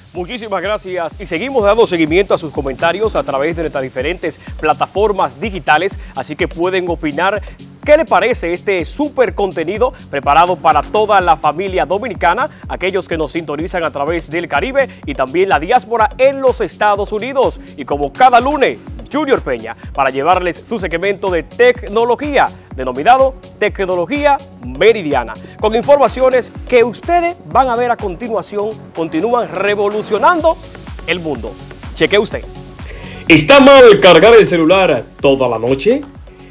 Muchísimas gracias y seguimos dando seguimiento a sus comentarios a través de nuestras diferentes plataformas digitales, así que pueden opinar qué le parece este súper contenido preparado para toda la familia dominicana, aquellos que nos sintonizan a través del Caribe y también la diáspora en los Estados Unidos. Y como cada lunes, Junior Peña para llevarles su segmento de tecnología denominado Tecnología Meridiana, con informaciones que ustedes van a ver a continuación. Continúan revolucionando el mundo. Cheque usted. ¿Está mal cargar el celular toda la noche?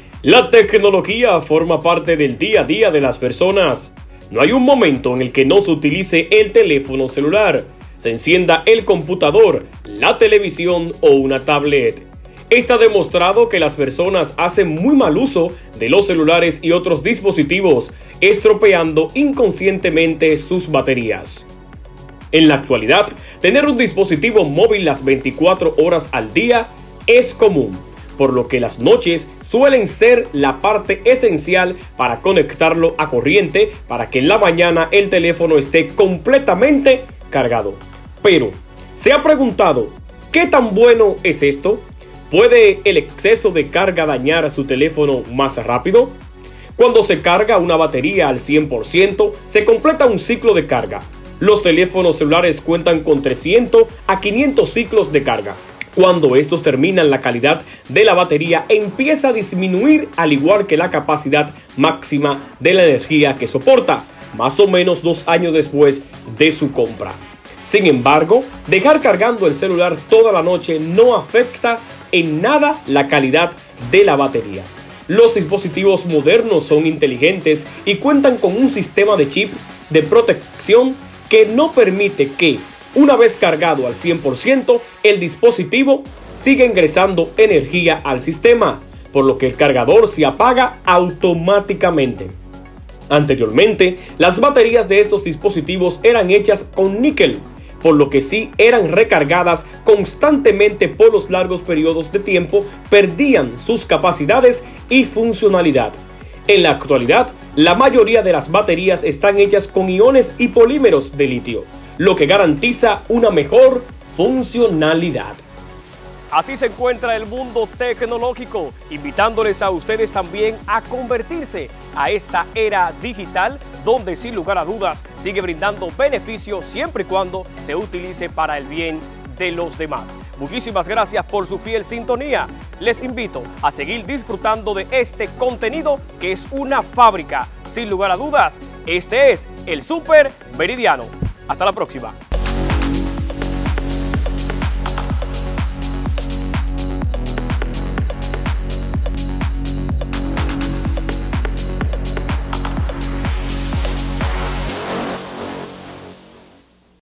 La tecnología forma parte del día a día de las personas. No hay un momento en el que no se utilice el teléfono celular, se encienda el computador, la televisión o una tablet. Está demostrado que las personas hacen muy mal uso de los celulares y otros dispositivos, estropeando inconscientemente sus baterías. En la actualidad, tener un dispositivo móvil las 24 horas al día es común, por lo que las noches suelen ser la parte esencial para conectarlo a corriente para que en la mañana el teléfono esté completamente cargado. Pero, ¿se ha preguntado qué tan bueno es esto? ¿Puede el exceso de carga dañar su teléfono más rápido? Cuando se carga una batería al 100%, se completa un ciclo de carga. Los teléfonos celulares cuentan con 300 a 500 ciclos de carga. Cuando estos terminan, la calidad de la batería empieza a disminuir, al igual que la capacidad máxima de la energía que soporta, más o menos 2 años después de su compra. Sin embargo, dejar cargando el celular toda la noche no afecta en nada la calidad de la batería. Los dispositivos modernos son inteligentes y cuentan con un sistema de chips de protección que no permite que, una vez cargado al 100%, el dispositivo siga ingresando energía al sistema, por lo que el cargador se apaga automáticamente. Anteriormente, las baterías de estos dispositivos eran hechas con níquel, por lo que si eran recargadas constantemente por los largos periodos de tiempo, perdían sus capacidades y funcionalidad. En la actualidad, la mayoría de las baterías están hechas con iones y polímeros de litio, lo que garantiza una mejor funcionalidad. Así se encuentra el mundo tecnológico, invitándoles a ustedes también a convertirse a esta era digital, donde sin lugar a dudas sigue brindando beneficios siempre y cuando se utilice para el bien de los demás. Muchísimas gracias por su fiel sintonía. Les invito a seguir disfrutando de este contenido que es una fábrica. Sin lugar a dudas, este es el Super Meridiano. Hasta la próxima.